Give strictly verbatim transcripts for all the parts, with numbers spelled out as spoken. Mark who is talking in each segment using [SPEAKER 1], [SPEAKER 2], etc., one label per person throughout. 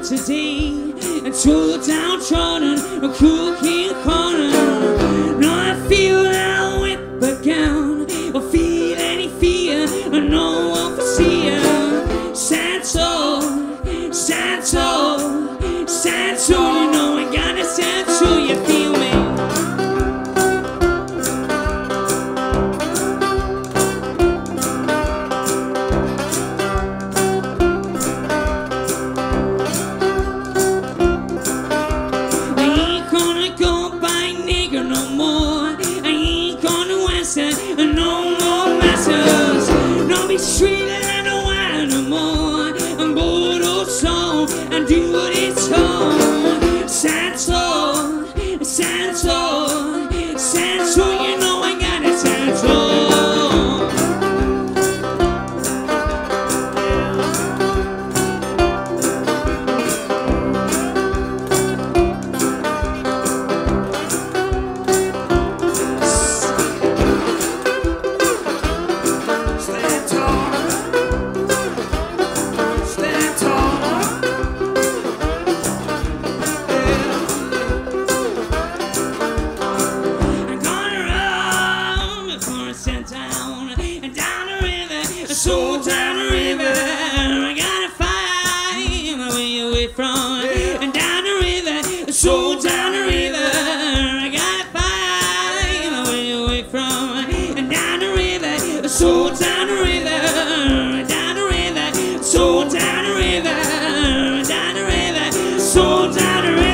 [SPEAKER 1] today, and two downtrodden, a cookie corner. Now I feel that whip again, or feel any fear, and no one can see you. Sad soul, sad soul, sad soul, you know I got a sad soul, you feel me? No more masters, no be street and no wine no more. I'm bored of soul and do what it's told. Sad soul, sad soul, sad soul, you know I got a sad soul. So down the river, I gotta find my way away from it. And down the river, so down the river, I gotta find my way away from it. And down the river, so down the river, down the river, so down the river, down the river, so down the river.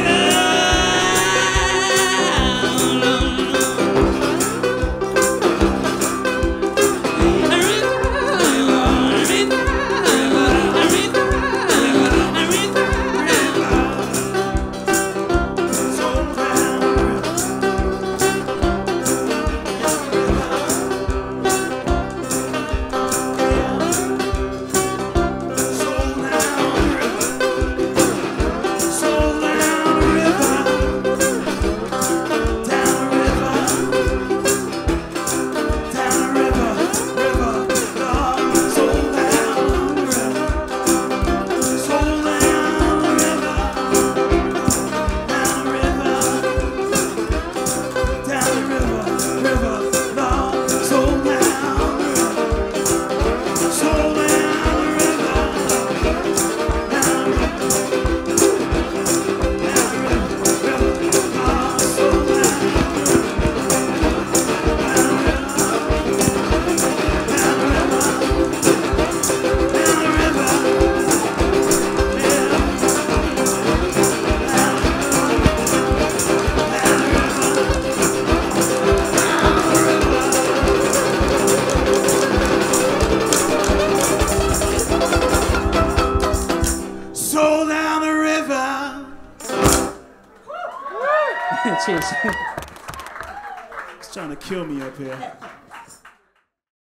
[SPEAKER 2] Cheers. He's trying to kill me up here.